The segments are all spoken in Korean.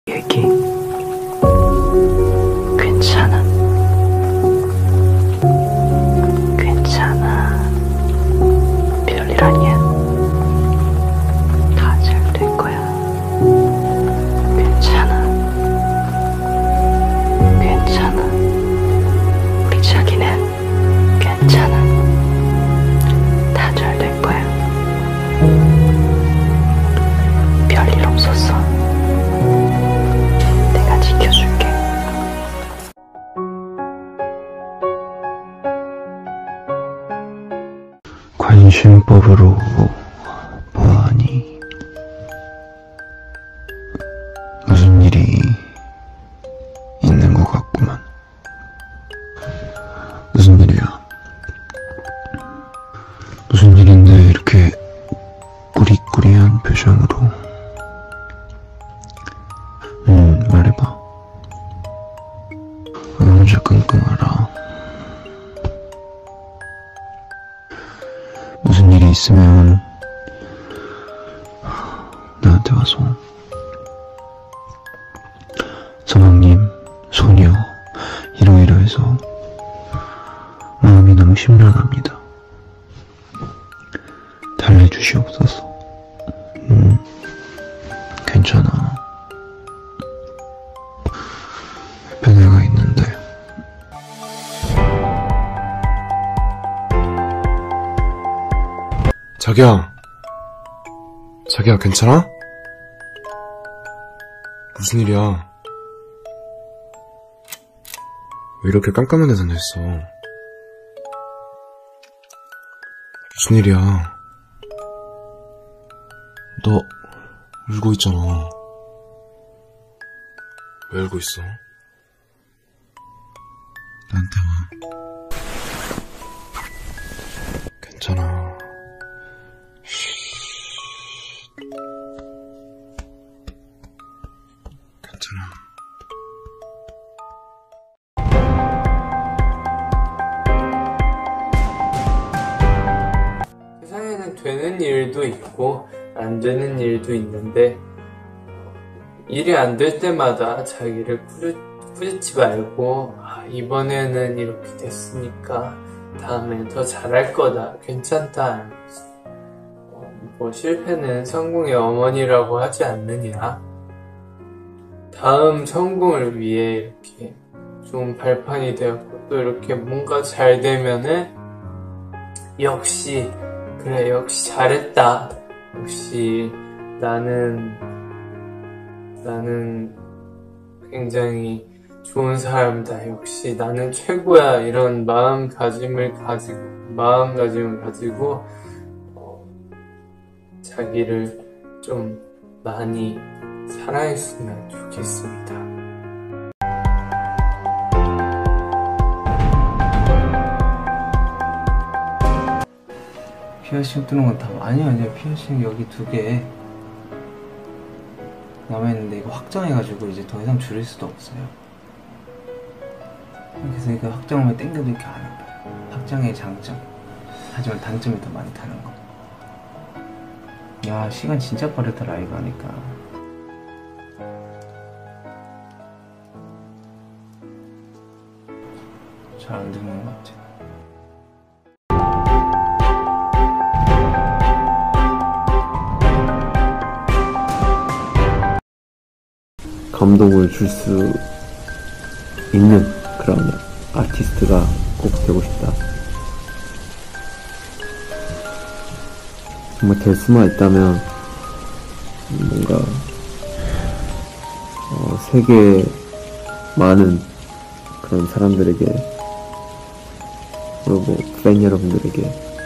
얘기 괜찮아. 괜찮아. 별일 아니야. 다 잘 될 거야. 괜찮아. 괜찮아. 우리 자기는 괜찮아. 다 잘 될 거야. 별일 없었어. 내가 지켜줄게. 관심법으로 보아하니 무슨 일이 있는 것 같구만. 무슨 일이야? 무슨 일인데 이렇게 꾸리꾸리한 표정으로. 말해봐. 혼자 끙끙하라. 무슨 일이 있으면 나한테 와서. 서방님, 소녀, 이러이러해서 마음이 너무 심란합니다. 달래주시옵소서. 괜찮아. 옆에 내가 있는데. 자기야 괜찮아? 무슨 일이야? 왜 이렇게 깜깜한 데서 냈어? 무슨 일이야? 너 울고 있잖아. 왜 울고 있어? 나한테 와. 괜찮아. 괜찮아. 세상에는 되는 일도 있고 안 되는 일도 있는데 일이 안 될 때마다 자기를 꾸짖지 말고 이번에는 이렇게 됐으니까 다음엔 더 잘할 거다. 괜찮다. 뭐 실패는 성공의 어머니라고 하지 않느냐. 다음 성공을 위해 이렇게 좋은 발판이 되었고 또 이렇게 뭔가 잘 되면은 역시 그래 역시 잘했다. 역시 나는 굉장히 좋은 사람이다. 역시 나는 최고야. 이런 마음가짐을 가지고 자기를 좀 많이 사랑했으면 좋겠습니다. 피어싱 뚫는 건 다 아니야. 피어싱 여기 2개 남아있는데 이거 확장해가지고 이제 더 이상 줄일 수도 없어요. 그래서 이거 확장하면 땡겨도 이렇게 안 아파요. 확장의 장점. 하지만 단점이 더 많다는 거. 야, 시간 진짜 빠르더라 이거 하니까. 잘 안 듣는 것 같아. 감동을 줄 수 있는 그런 아티스트가 꼭 되고 싶다. 정말 될 수만 있다면 뭔가 세계 많은 그런 사람들에게 그리고 팬 여러분들에게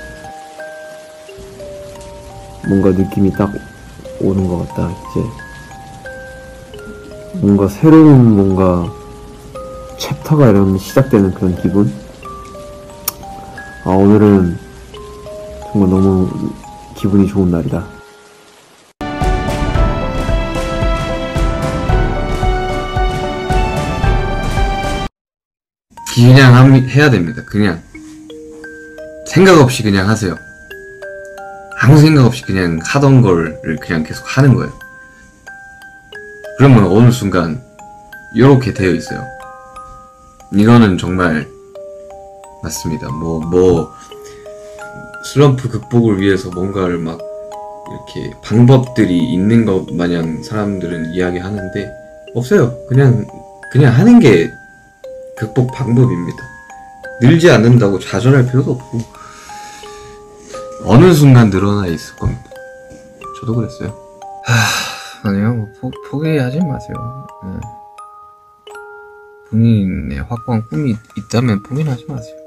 뭔가 느낌이 딱 오는 것 같다. 이제 뭔가 새로운 뭔가 챕터가 이런 시작되는 그런 기분? 오늘은 정말 너무 기분이 좋은 날이다. 그냥 해야 됩니다. 그냥 생각 없이 그냥 하세요. 아무 생각 없이 그냥 하던 거를 그냥 계속 하는 거예요. 그러면 어느 순간 이렇게 되어 있어요. 이거는 정말 맞습니다. 슬럼프 극복을 위해서 뭔가를 막 이렇게 방법들이 있는 것 마냥 사람들은 이야기하는데 없어요. 그냥 하는 게 극복 방법입니다. 늘지 않는다고 좌절할 필요도 없고 어느 순간 늘어나 있을 겁니다. 저도 그랬어요. 아니요, 포기하지 마세요. 본인의 확고한 꿈이 있다면 포기하지 마세요.